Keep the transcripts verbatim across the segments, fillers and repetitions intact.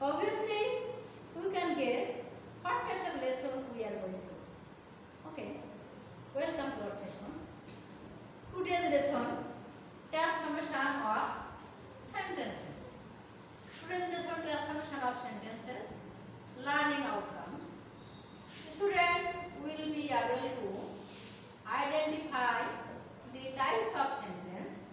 Obviously, you can guess what types of lesson we are going to. Okay, welcome to our session. Today's lesson, transformation of sentences. Today's lesson, transformation of sentences, learning outcomes. Students will be able to identify the types of sentence,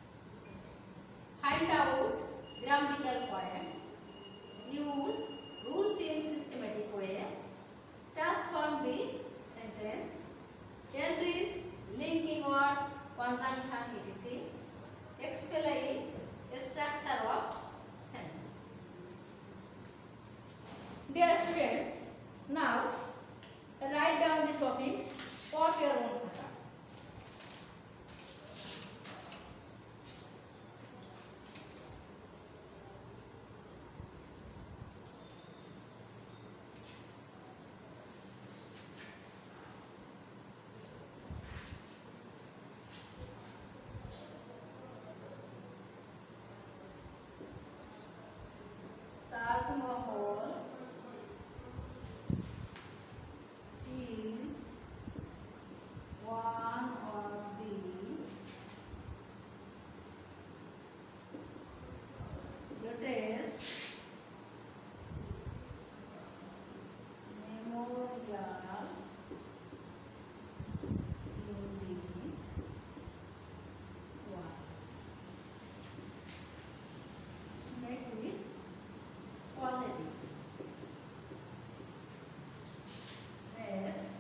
find out grammatical points, use rules in systematic way, transform the sentence, enrich linking words, conjunction, et cetera. Explain structure of sentence. Dear students, now write down the topics of your own khata. Taj Mahal is one of the greatest memorial in the world. Make it positive. Next,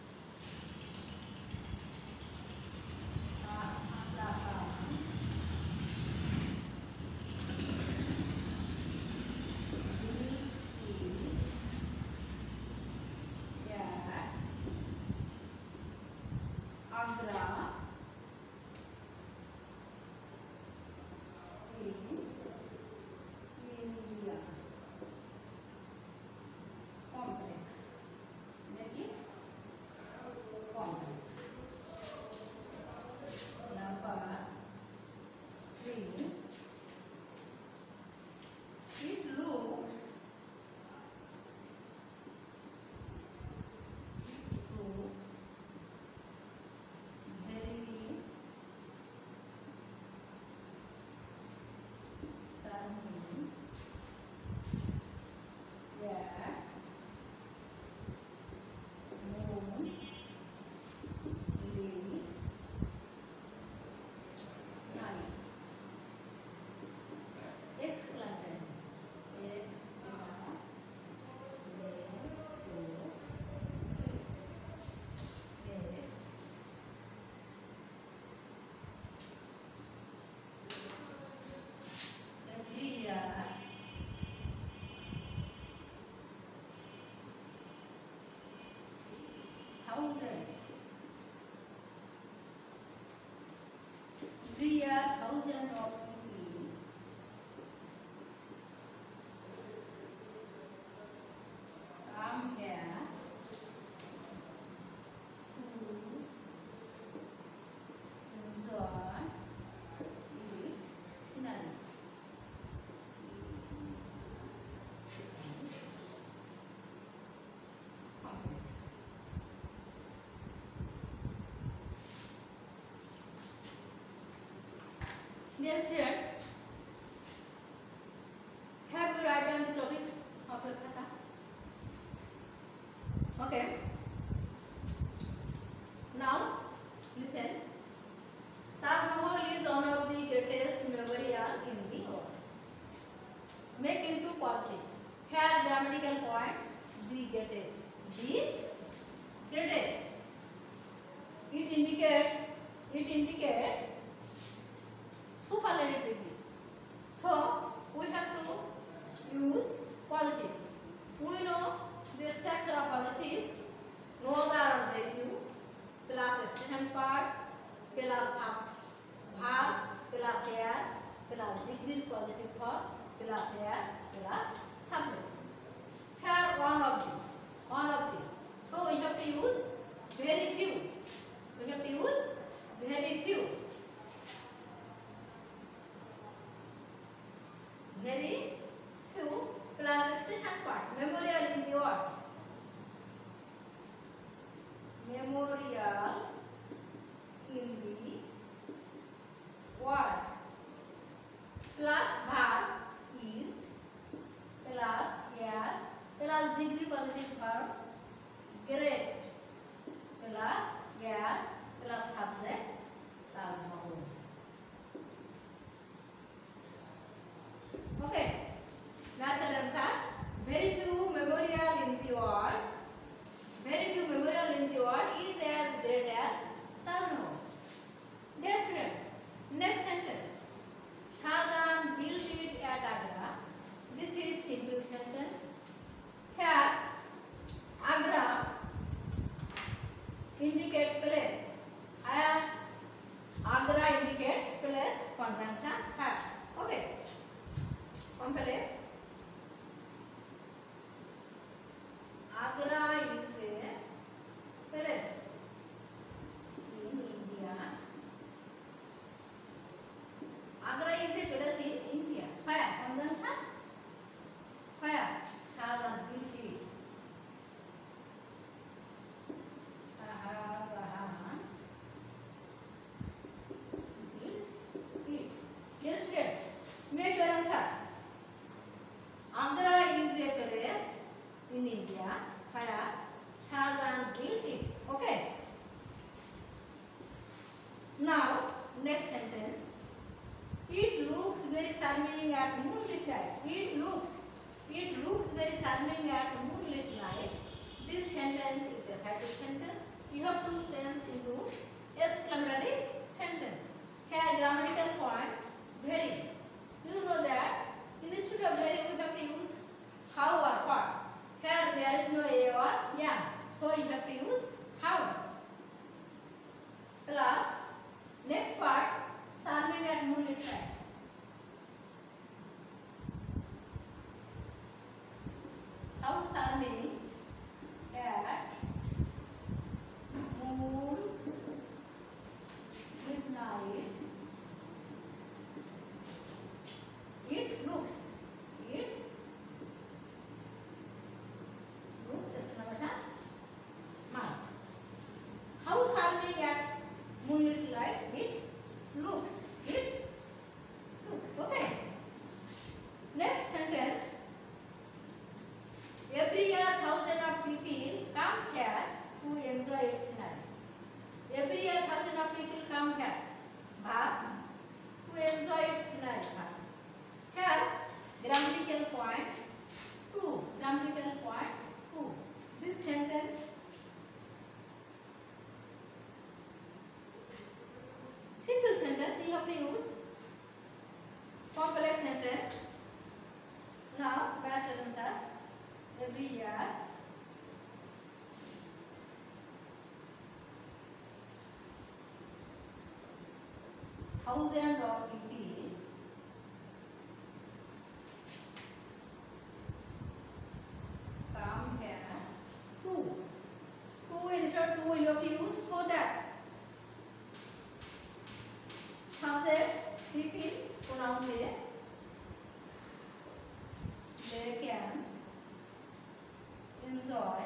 Agra in India. Complex. Make it complex. Number three. It looks looks very sunny. Yeah. Moon, lily, night. Exclamation. Exclamation. X. Every year, thousand. Every year, thousand of people come here to enjoy its scenery. Complex. Dear students, have you write down the topics of your khata? Okay. Now, listen. Taj Mahal is one of the greatest memorial in the world. Make into positive. Here grammatical point, the greatest. The greatest. It indicates, it indicates superlatively. So, we have to use positive. We know the structure of positive, roller of value, plus external part, plus verb, plus as, plus degree positive form, plus as, plus subject. Here one of them, one of them. So, we have to use very few. We have to use very few. Very few plus Salming at moonlit night. This sentence is a cited sentence. You have to change into exclamatory sentence. Here grammatical point very. You know that instead of very we have to use how or what. Here there is no a or yeah. So you have to use how. Plus next part Salming at moonlit night. How Salming at moon midnight it looks it look exclamation marks. How Salming at moonlit light it looks it looks okay. Next sentence. Every year, thousands of people comes here to enjoy its scenery. Every year, thousands of people come here, but to enjoy its scenery. Here, grammatical point two. Grammatical point two. This sentence simple sentence. You have to use complex sentence. Now, past sentence are. Every year thousand of people come here two. Two instead two you have to use so that subject people pronoun they they can enjoy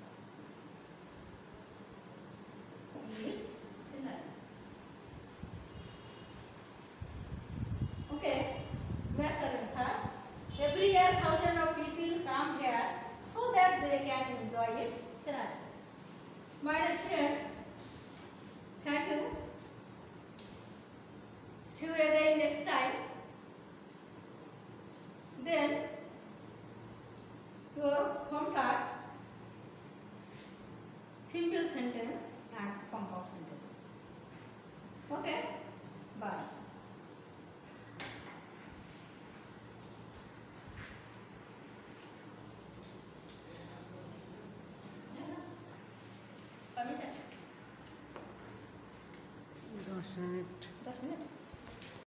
its scenery. Okay, best answer. Every year, thousands of people come here so that they can enjoy its scenery. My dear students, thank you. See you again next time. Then your home tasks, simple sentence and compound sentence. Okay, bye. दस minute दस minute